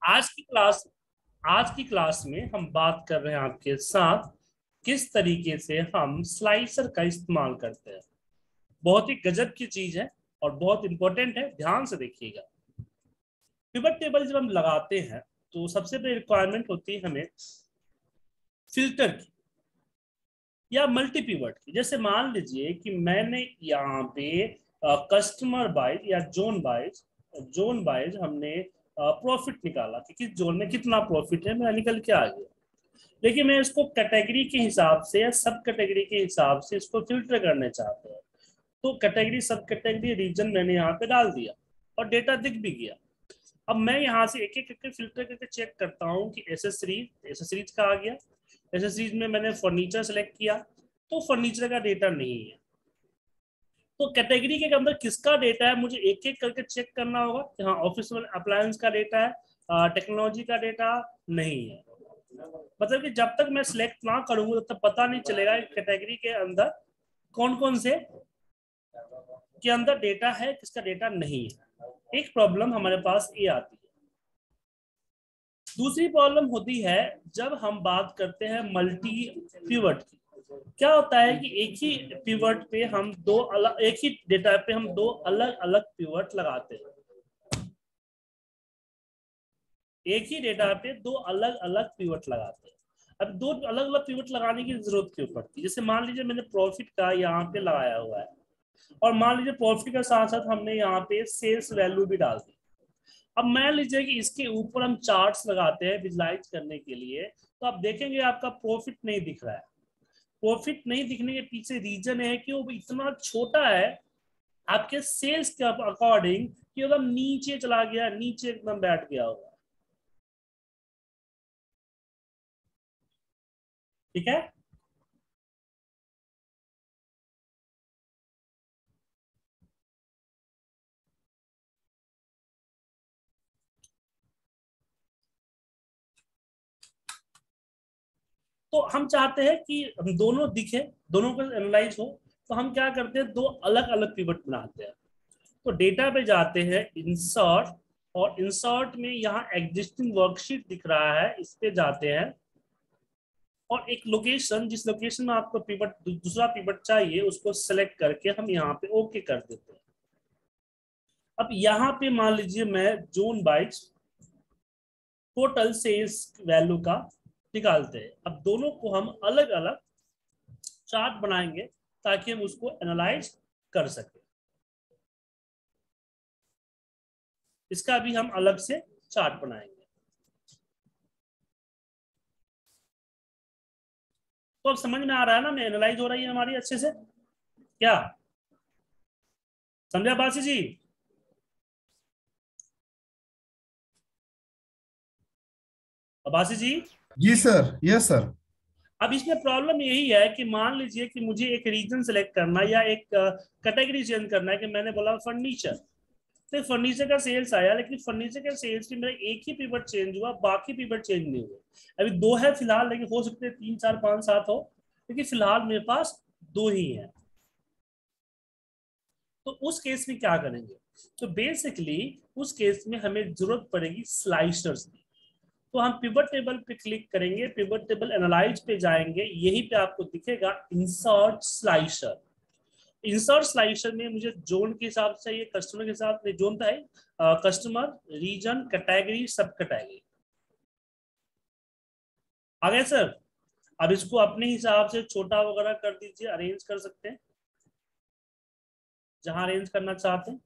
आज की क्लास में हम बात कर रहे हैं आपके साथ किस तरीके से हम स्लाइसर का इस्तेमाल करते हैं। बहुत ही गजब की चीज है और बहुत इंपॉर्टेंट है, ध्यान से देखिएगा। पिवट टेबल जब हम लगाते हैं तो सबसे पहले रिक्वायरमेंट होती है हमें फिल्टर की या मल्टी पिवट की। जैसे मान लीजिए कि मैंने यहाँ पे कस्टमर वाइज या जोन वाइज हमने प्रॉफिट निकाला कि किस जोन में कितना प्रॉफिट है, मेरा निकल के आ गया। लेकिन मैं इसको कैटेगरी के हिसाब से या सब कैटेगरी के हिसाब से इसको फिल्टर करने चाहते हैं, तो कैटेगरी सब कैटेगरी रीजन मैंने यहाँ पे डाल दिया और डेटा दिख भी गया। अब मैं यहाँ से एक एक करके फिल्टर करके चेक करता हूँ कि एसेसरीज का आ गया। एसेसरीज में मैंने फर्नीचर सेलेक्ट किया तो फर्नीचर का डेटा नहीं है। तो कैटेगरी के अंदर किसका डेटा है मुझे एक एक करके चेक करना होगा कि हाँ ऑफिस अप्लायंस का डेटा है, टेक्नोलॉजी का डेटा नहीं है। मतलब कि जब तक मैं सिलेक्ट ना करूंगा तब तक पता नहीं चलेगा कि कैटेगरी के अंदर कौन कौन से के अंदर डेटा है, किसका डेटा नहीं है। एक प्रॉब्लम हमारे पास ये आती है। दूसरी प्रॉब्लम होती है जब हम बात करते हैं मल्टी पिवट की। क्या होता है कि एक ही पिवट पे हम एक ही डेटा पे हम दो अलग अलग पिवट लगाते हैं। एक ही डेटा पे दो अलग अलग पिवट लगाते हैं। अब दो अलग अलग पिवट लगाने की जरूरत क्यों पड़ती है? जैसे मान लीजिए मैंने प्रॉफिट का यहाँ पे लगाया हुआ है और मान लीजिए प्रॉफिट के साथ साथ हमने यहाँ पे सेल्स वैल्यू भी डाल दी। अब मान लीजिए कि इसके ऊपर हम चार्ट्स लगाते हैं विजुलाइज करने के लिए, तो आप देखेंगे आपका प्रॉफिट नहीं दिख रहा है। प्रॉफिट नहीं दिखने के पीछे रीजन है कि वो इतना छोटा है आपके सेल्स के अकॉर्डिंग कि एकदम नीचे चला गया, नीचे एकदम बैठ गया होगा। ठीक है। तो हम चाहते हैं कि हम दोनों दिखे, दोनों का एनालाइज हो, तो हम क्या करते हैं दो अलग अलग पिवट बनाते हैं। तो डेटा पे जाते हैं इंसर्ट, और इंसर्ट में यहाँ एग्जिस्टिंग वर्कशीट दिख रहा है, इस पे जाते हैं और एक लोकेशन, जिस लोकेशन में आपको पिवट दूसरा पिवट चाहिए उसको सेलेक्ट करके हम यहाँ पे ओके कर देते हैं। अब यहाँ पे मान लीजिए मैं जोन बाइट्स टोटल सेल्स वैल्यू का निकालते हैं। अब दोनों को हम अलग अलग चार्ट बनाएंगे ताकि हम उसको एनालाइज कर सके। इसका भी हम अलग से चार्ट बनाएंगे। तो अब समझ में आ रहा है ना, मैं एनालाइज हो रही है हमारी अच्छे से क्या? समझा बासी जी? बासी जी, जी सर, यस सर। अब इसमें प्रॉब्लम यही है कि मान लीजिए कि मुझे एक रीजन सेलेक्ट करना या एक कैटेगरी चेंज करना है कि मैंने बोला फर्नीचर, तो फर्नीचर का सेल्स आया लेकिन फर्नीचर का सेल्स में मेरा एक ही पिवट चेंज हुआ, बाकी पिवट चेंज नहीं हुए। अभी दो है फिलहाल, लेकिन हो सकते हैं 3 4 5 7 हो, लेकिन फिलहाल मेरे पास दो ही है। तो उस केस में क्या करेंगे? तो बेसिकली उस केस में हमें जरूरत पड़ेगी स्लाइसर्स की। तो हम पिवट टेबल पे क्लिक करेंगे, पिवट टेबल एनालाइज पे जाएंगे, यहीं पे आपको दिखेगा इंसर्ट स्लाइसर। इंसर्ट स्लाइसर में मुझे जोन के हिसाब से चाहिए, कस्टमर के हिसाब से जोन का है, customer, region, category, sub category. आ गए सर? अब इसको अपने हिसाब से छोटा वगैरह कर दीजिए, अरेंज कर सकते हैं जहां अरेंज करना चाहते हैं।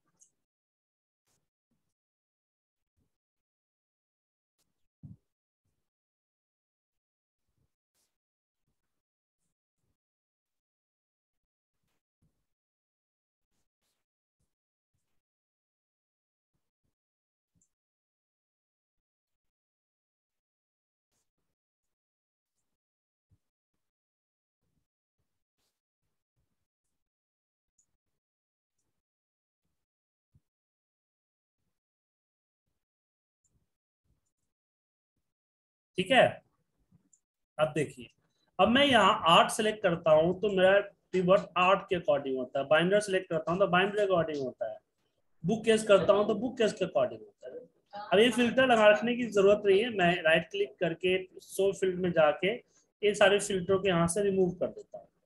ठीक है। अब देखिए, अब मैं यहाँ आर्ट सेलेक्ट करता हूँ तो मेरा पिवट आर्ट के अकॉर्डिंग होता है, बाइंडर सेलेक्ट करता हूँ तो बाइंडर के अकॉर्डिंग होता है, बुक केस करता हूँ तो बुक केस के अकॉर्डिंग होता है। अब ये फिल्टर लगा रखने की जरूरत नहीं है, मैं राइट क्लिक करके शो फील्ड में जाके ये सारे फिल्टरों के यहाँ से रिमूव कर देता हूँ।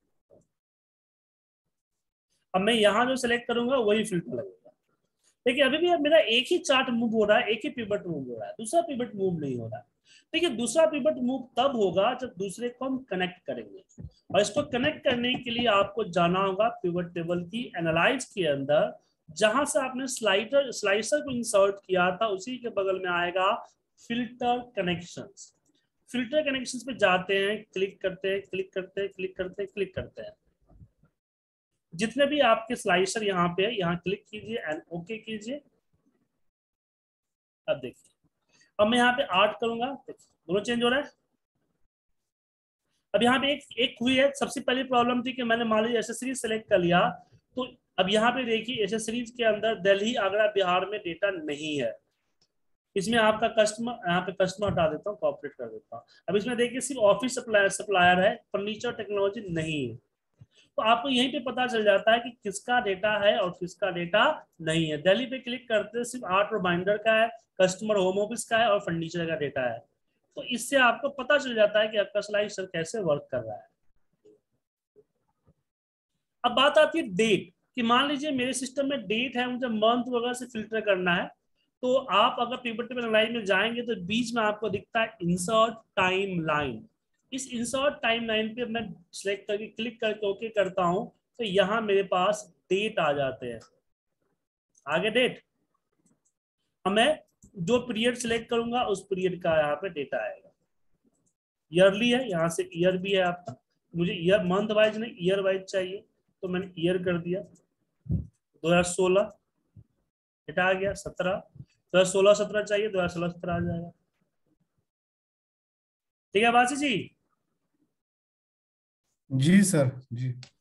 अब मैं यहाँ जो सिलेक्ट करूंगा वही फिल्टर लगेगा। देखिए अभी भी अब मेरा एक ही चार्ट मूव हो रहा है, एक ही पिवट मूव हो रहा है, दूसरा पिवट मूव नहीं हो रहा है। देखिए दूसरा पिवट मूव तब होगा जब दूसरे को हम कनेक्ट करेंगे, और इसको कनेक्ट करने के लिए आपको जाना होगा पिवट टेबल की एनालाइज के अंदर, जहां से आपने स्लाइसर को इंसर्ट किया था उसी के बगल में आएगा फिल्टर कनेक्शंस। फिल्टर कनेक्शंस पे जाते हैं, क्लिक करते हैं, क्लिक करते हैं, क्लिक करते हैं, क्लिक करते हैं। जितने भी आपके स्लाइसर यहाँ पे है, यहाँ क्लिक कीजिए एंड ओके कीजिए। अब देखिए, अब मैं यहाँ पे 8 करूंगा, दोनों चेंज हो रहा है। अब यहाँ पे एक एक हुई है, सबसे पहली प्रॉब्लम थी कि मैंने मान लीजिए एसेसरीज सेलेक्ट कर लिया, तो अब यहाँ पे देखिए एसेसरीज के अंदर दिल्ली आगरा बिहार में डेटा नहीं है। इसमें आपका कस्टमर, यहाँ पे कस्टमर हटा देता हूँ, कॉपरेट कर देता हूँ। अब इसमें देखिए सिर्फ ऑफिस सप्लायर है, फर्नीचर टेक्नोलॉजी नहीं है। तो आपको यहीं पे पता चल जाता है कि किसका डेटा है और किसका डेटा नहीं है। दिल्ली पे क्लिक करते सिर्फ आर्ट रिमाइंडर का है, कस्टमर होम ऑफिस का है और फर्नीचर का डेटा है। तो इससे आपको पता चल जाता है कि आपका स्लाइसर कैसे वर्क कर रहा है। अब बात आती है डेट, कि मान लीजिए मेरे सिस्टम में डेट है, मुझे मंथ वगैरह से फिल्टर करना है। तो आप अगर पिवट टेबल लाइन में जाएंगे तो बीच में आपको दिखता है इंसर्ट टाइम लाइन। इस इंसर्ट टाइम लाइन पे मैं सिलेक्ट करके क्लिक करके ओके करता हूं, तो यहाँ मेरे पास डेट आ जाते हैं। आगे डेट, अब मैं जो पीरियड सिलेक्ट करूंगा उस पीरियड का यहाँ पे डेटा आएगा। ईयरली है, यहाँ से ईयर भी है आपका, मुझे ईयर मंथ वाइज नहीं ईयर वाइज चाहिए, तो मैंने ईयर कर दिया। 2016 डेटा आ गया, 17 2016-17 चाहिए, 2016-17 आ जाएगा। ठीक है बासी जी? जी सर जी।